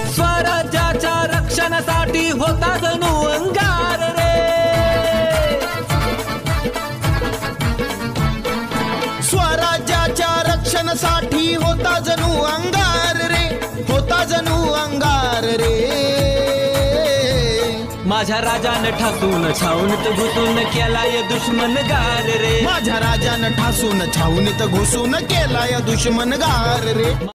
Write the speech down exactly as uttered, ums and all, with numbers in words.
स्वराज्याच्या रक्षणासाठी होता जणू अंगार रे, स्वराज्याच्या रक्षणासाठी होता जणू अंगार रे, होता जणू अंगार रे. माझ्या राजानं ठासून छावणीत घुसून केलाय दुश्मन गार रे, माझ्या राजानं ठासून छावणीत घुसून केलाय दुश्मन गार रे.